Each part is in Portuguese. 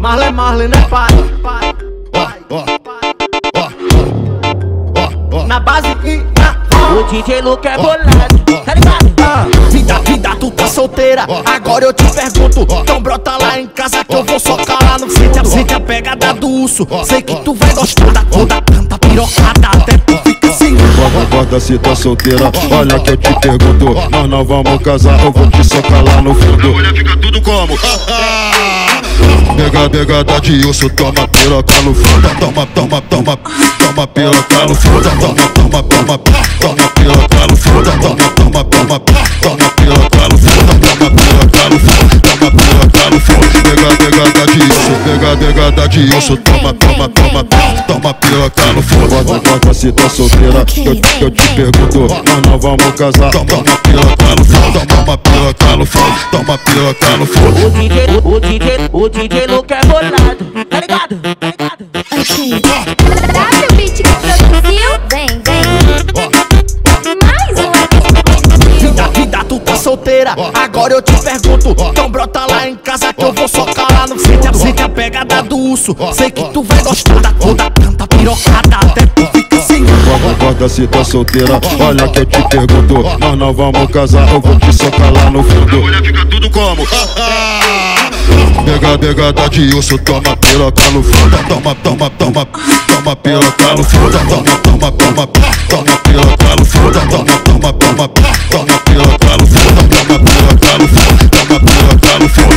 Marley, né, pai? Na base e na... O DJ Luke é bolado, tá ligado? Vida, tu tá solteira, agora eu te pergunto. Então brota lá em casa que eu vou socar lá no fundo. Sente a pegada do urso, sei que tu vai gostar da toda tanta pirocada. Até tu fica assim. Acorda se tá solteira, olha que eu te pergunto. Nós não vamos casar, eu vou te socar lá no fundo. A mulher fica tudo como? Pegada de urso, toma piroca no fundo. Toma piroca no fundo. Toma piroca no fundo. Toma piroca no fundo. Toma piroca no fundo. Toma piroca no fundo. Pegada de urso, toma piroca no fundo. Acorda se tá solteira, eu te pergunto. Nós não vamos casar, toma piroca no fundo. Toma piroca no fundo. Toma piroca no fundo. O DJ Luke é bolado, tá ligado? W Beat que produziu, vem. Mais um Vida, tu tá solteira, agora eu te pergunto. Então brota lá em casa que eu vou socar lá no fundo. Sente a pegada do urso, sei que tu vai gostar da toda tanta pirocada. Até tu fica assim. Acorda se tá solteira, olha que eu te pergunto. Nós não vamos casar, eu vou te socar lá no fundo. A mulher fica tudo como? Pegada de urso, toma piroca no fundo. Toma piroca no fundo. Toma piroca no fundo. Toma piroca no fundo. Toma piroca no fundo. Toma piroca no fundo.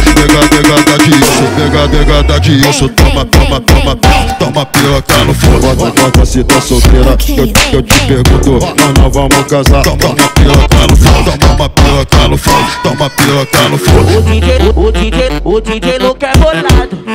Pegada de urso, toma piroca no fundo. Acorda se tá solteira, eu te pergunto. Nós não vamos casar, toma piroca no fundo. Toma piroca no fundo. Toma piroca no fundo. O DJ Luke é bolado.